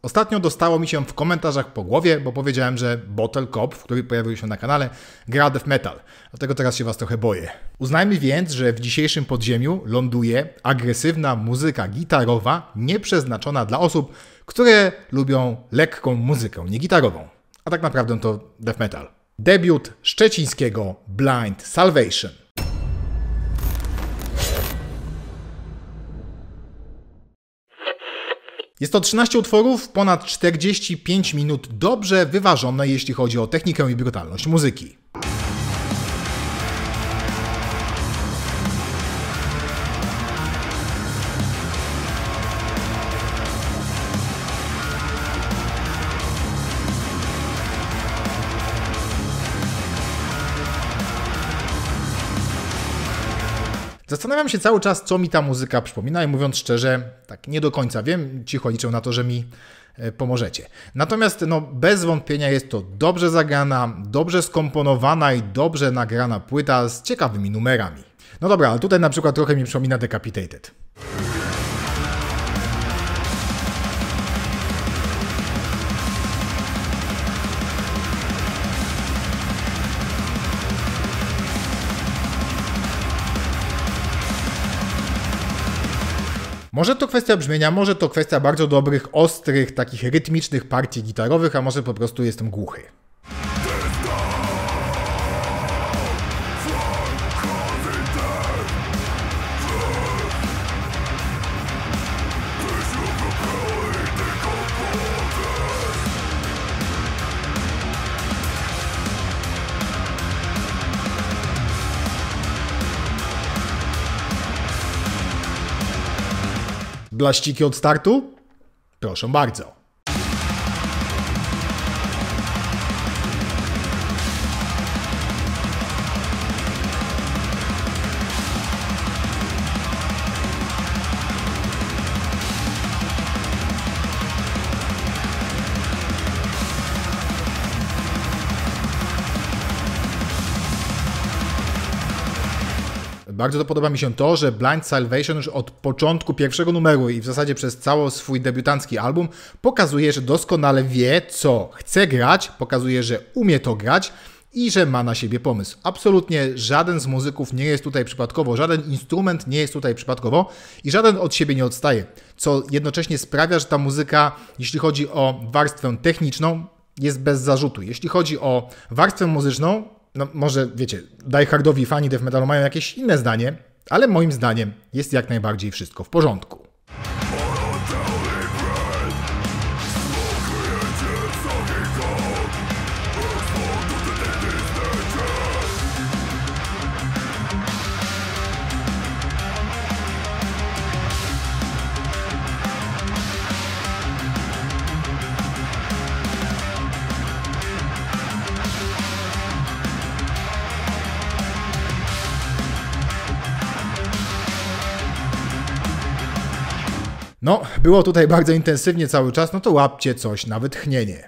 Ostatnio dostało mi się w komentarzach po głowie, bo powiedziałem, że Bottle Cop, który pojawił się na kanale, gra death metal. Dlatego teraz się was trochę boję. Uznajmy więc, że w dzisiejszym podziemiu ląduje agresywna muzyka gitarowa, nieprzeznaczona dla osób, które lubią lekką muzykę, nie gitarową. A tak naprawdę to death metal. Debiut szczecińskiego Blind Salvation. Jest to 13 utworów, ponad 45 minut, dobrze wyważone, jeśli chodzi o technikę i brutalność muzyki. Zastanawiam się cały czas, co mi ta muzyka przypomina i mówiąc szczerze, tak nie do końca wiem, cicho liczę na to, że mi pomożecie. Natomiast bez wątpienia jest to dobrze zagrana, dobrze skomponowana i dobrze nagrana płyta z ciekawymi numerami. No dobra, ale tutaj na przykład trochę mi przypomina Decapitated. Może to kwestia brzmienia, może to kwestia bardzo dobrych, ostrych, takich rytmicznych partii gitarowych, a może po prostu jestem głuchy. Blaściki od startu? Proszę bardzo. Bardzo podoba mi się to, że Blind Salvation już od początku pierwszego numeru i w zasadzie przez cały swój debiutancki album pokazuje, że doskonale wie, co chce grać, pokazuje, że umie to grać i że ma na siebie pomysł. Absolutnie żaden z muzyków nie jest tutaj przypadkowo, żaden instrument nie jest tutaj przypadkowo i żaden od siebie nie odstaje, co jednocześnie sprawia, że ta muzyka, jeśli chodzi o warstwę techniczną, jest bez zarzutu. Jeśli chodzi o warstwę muzyczną, może wiecie, diehardowi fani death metalu mają jakieś inne zdanie, ale moim zdaniem jest jak najbardziej wszystko w porządku. Było tutaj bardzo intensywnie cały czas, to łapcie coś na wytchnienie.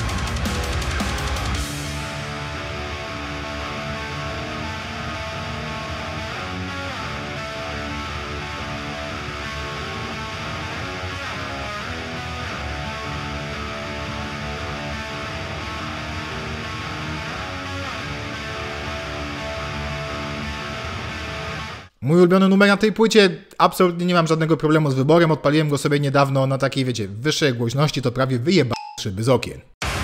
Mój ulubiony numer na tej płycie, absolutnie nie mam żadnego problemu z wyborem, odpaliłem go sobie niedawno na takiej, wiecie, wyższej głośności, to prawie wyjeba szyby z okien.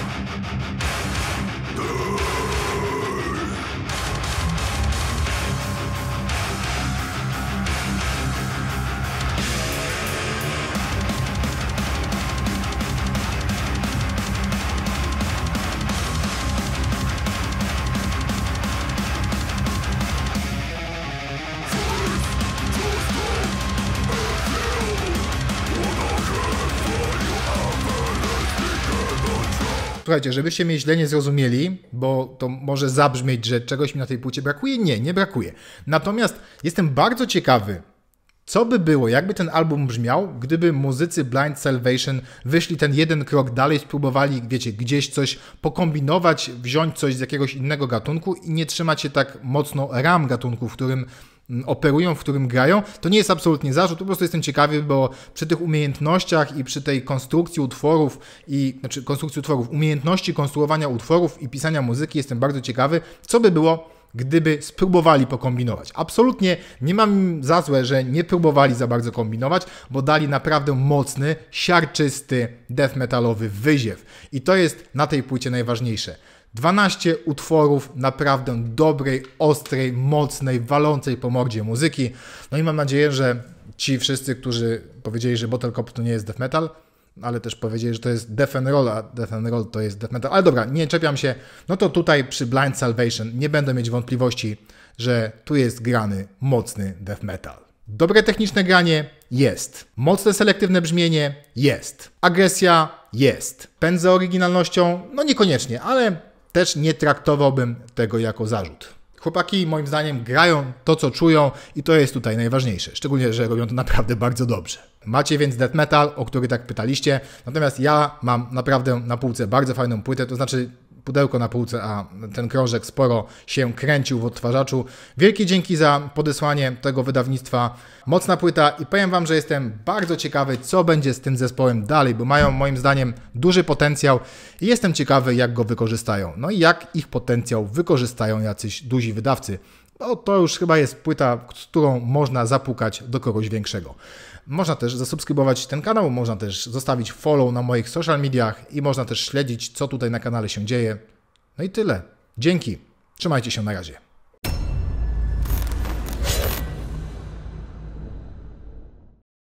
Słuchajcie, żebyście mnie źle nie zrozumieli, bo to może zabrzmieć, że czegoś mi na tej płycie brakuje. Nie brakuje. Natomiast jestem bardzo ciekawy, co by było, jakby ten album brzmiał, gdyby muzycy Blind Salvation wyszli ten jeden krok dalej, spróbowali, wiecie, gdzieś coś pokombinować, wziąć coś z jakiegoś innego gatunku i nie trzymać się tak mocno ram gatunku, w którym operują, w którym grają. To nie jest absolutnie zarzut, po prostu jestem ciekawy, bo przy tych umiejętnościach i przy tej konstrukcji utworów, umiejętności konstruowania utworów i pisania muzyki jestem bardzo ciekawy, co by było, gdyby spróbowali pokombinować. Absolutnie nie mam za złe, że nie próbowali za bardzo kombinować, bo dali naprawdę mocny, siarczysty, death metalowy wyziew. I to jest na tej płycie najważniejsze. 12 utworów naprawdę dobrej, ostrej, mocnej, walącej po mordzie muzyki. No i mam nadzieję, że ci wszyscy, którzy powiedzieli, że Bottle Cop to nie jest death metal, ale też powiedzieli, że to jest death and roll, a death and roll to jest death metal. Ale dobra, nie czepiam się. No to tutaj przy Blind Salvation nie będę mieć wątpliwości, że tu jest grany mocny death metal. Dobre techniczne granie? Jest. Mocne selektywne brzmienie? Jest. Agresja? Jest. Pęd za oryginalnością? No niekoniecznie, ale też nie traktowałbym tego jako zarzut. Chłopaki moim zdaniem grają to, co czują i to jest tutaj najważniejsze. Szczególnie, że robią to naprawdę bardzo dobrze. Macie więc death metal, o który tak pytaliście, natomiast ja mam naprawdę na półce bardzo fajną płytę, to znaczy pudełko na półce, a ten krążek sporo się kręcił w odtwarzaczu. Wielkie dzięki za podesłanie tego wydawnictwa. Mocna płyta i powiem Wam, że jestem bardzo ciekawy, co będzie z tym zespołem dalej, bo mają moim zdaniem duży potencjał i jestem ciekawy, jak go wykorzystają. No i jak ich potencjał wykorzystają jacyś duzi wydawcy. No to już chyba jest płyta, z którą można zapukać do kogoś większego. Można też zasubskrybować ten kanał, można też zostawić follow na moich social mediach i można też śledzić, co tutaj na kanale się dzieje. No i tyle. Dzięki. Trzymajcie się, na razie.